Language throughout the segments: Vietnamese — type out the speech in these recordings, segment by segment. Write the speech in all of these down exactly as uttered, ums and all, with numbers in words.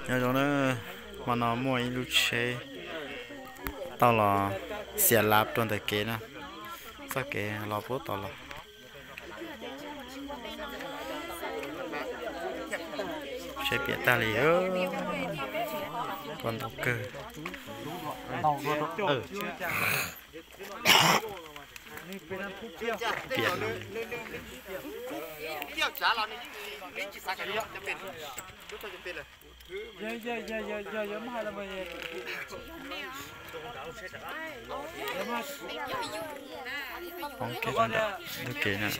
nhớ cho nó mà nó mua ít lúc chế tao là xe lạp trong thời kế nè sao kế lò bố tao là chế biệt ta lì ơ còn đọc cơ ừ biệt giờ giờ giờ giờ giờ giờ mà là bây giờ không kế con đó được kế nè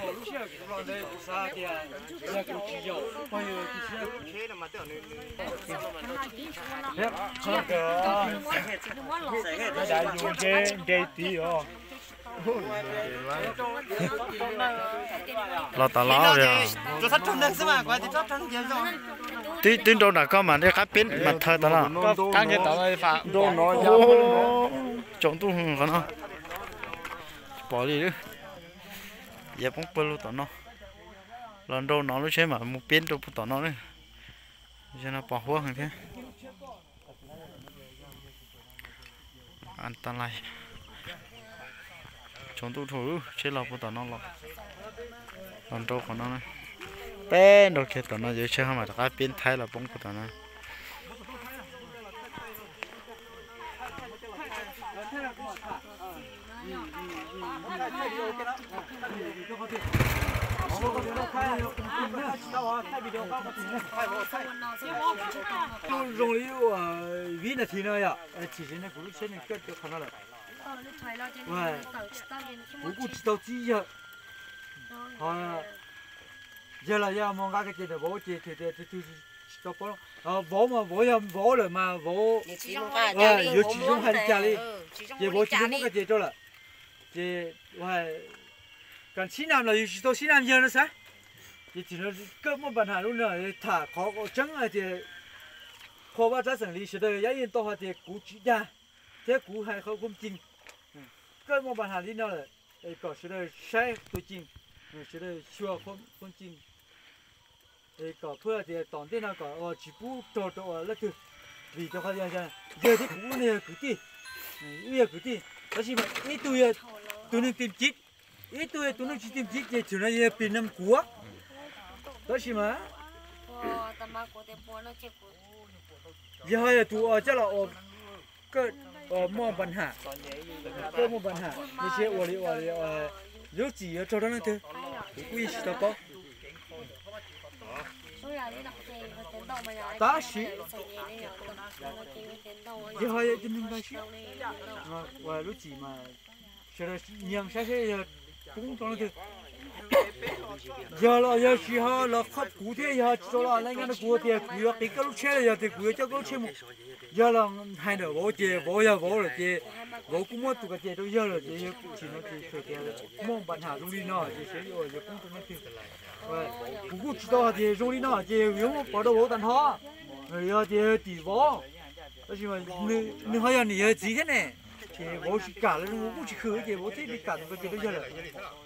lo tao lo rồi tí tí đâu đã có mà để cá pin mà thơ tao là các nhà tao này phá trộn tu hùng nó bỏ đi đi giờ bóng bơ luôn tao nó lần đầu nó lúc chế mà một pin đâu tao nó đấy cho nó bỏ hoa hàng thế ăn tan lại trộn tu thử chế lọc tao nó lọc lần đầu của nó này bé đồ kia tao nó dễ chơi mà cá pin thay là bóng của tao nó dùng liu vì là thì nơi à chỉ là nó cũng xem cái cái khả năng là cũng cũng chỉ tao chỉ giờ giờ là giờ mong cái cái đó bố chỉ thì thì thì cho bố ờ bố mà bố giờ bố rồi mà bố ờ giờ chỉ dùng hai cái đi giờ bố chỉ dùng cái gì đó là giờ hoài còn xí nam là chỉ tao xí nam giờ nó sao giờ chỉ là cơ một bản hàng luôn rồi thả khó có trắng là thì khó bắt ra xử lý sẽ được giá yên to thì cú chỉ ra thế cú hay không không chinh cơ một bản hàng đi nào là có sẽ được sai tôi chinh sẽ được xua không không chinh có phơi thì tòn thế nào có chỉ cú trộn trộn là cứ vì cho họ giờ giờ thì cú này cú ti bây giờ cú ti đó chỉ mà ít tôi tôi nên tìm chít ít tôi tôi nên chỉ tìm chít thì chỉ là giờ pin năm cú đó chỉ mà giờ hay tụ ở chỗ là ở cái ở mua bản hạ cái mua bản hạ như thế ở đây ở đây ở lúc gì ở chỗ đó nữa thôi quý sĩ đâu có ta sĩ giờ hay cho nên ta sĩ và lúc gì mà sẽ là nhận sẽ sẽ cũng trong đó giờ là giờ chỉ ha là khắp cụ thể giờ cho là lấy cái nó cụ thể cụ là cái lúc chơi giờ thì cụ cho cái chơi một giờ là hai đứa bố chơi bố giờ bố là chơi bố cũng muốn tụi cái chơi đâu giờ là chơi chỉ nó chơi chơi chơi mong bạn hà trong đi nó chơi chơi rồi giờ cũng tụi nó chơi cũng cũng chỉ đó thì trong đi nó chơi nếu có đâu bố tận họ rồi giờ chơi tỷ bố đó chỉ mà nếu hai anh này gì thế này thì bố chỉ cả là nó cũng chỉ khử thì bố thích đi cả cái chơi đâu giờ là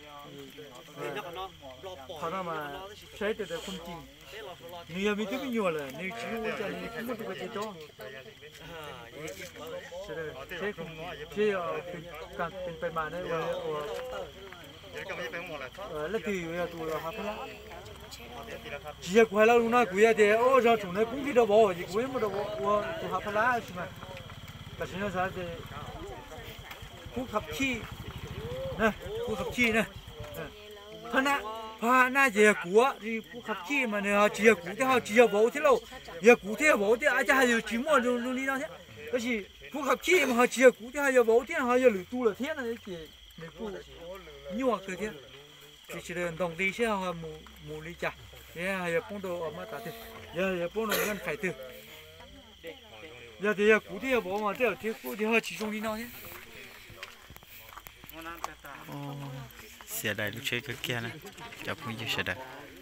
họ nói mà xây từ không chỉnh nhiều mình thấy nhiều là nếu chỉ có cho nên không có cái đó thế không thế càngเป็นไปมาเนี่ยว่าแล้วที่ว่าตัวเราหาพละchỉ là quay lại lúc nào quay thì ô giờ chúng nó cũng đi đâu bỏ gì quay mà đâu bỏ tôi hấp lá chứ mà cái gì nó sao thì cú khập chi nè cú khập chi nè hana hana giờ của thì cú khập chi mà nè chỉ là cú thì họ chỉ là bỏ thế đâu giờ cú thế bỏ thì ai cha giờ chỉ mua luôn luôn đi đâu thế cái gì cú khập chi mà họ chỉ là cú thì họ giờ bỏ thế họ giờ lử tu là thế này thì mình cú nhua cái thế thì chỉ là đồng đi sẽ họ mù mù đi chả thế giờ phong đồ ở mà ta thì giờ giờ phong đồ ngân phải từ giờ thì giờ cú thì bỏ mà thế thì cú thì họ chỉ dùng đi đâu thế xe đầy lúc chơi cái kia này chọc cái gì xe đầy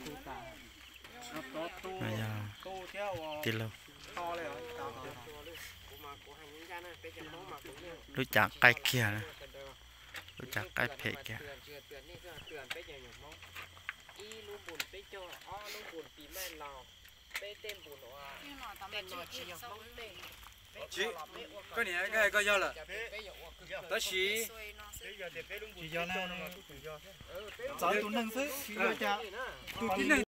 bây giờ đi lâu lúc chặt cái kia này lúc chặt cái phê kia chị cái này cái cái do là đó chỉ chỉ do là cháu tụi nâng xứ chỉ do cha tụi này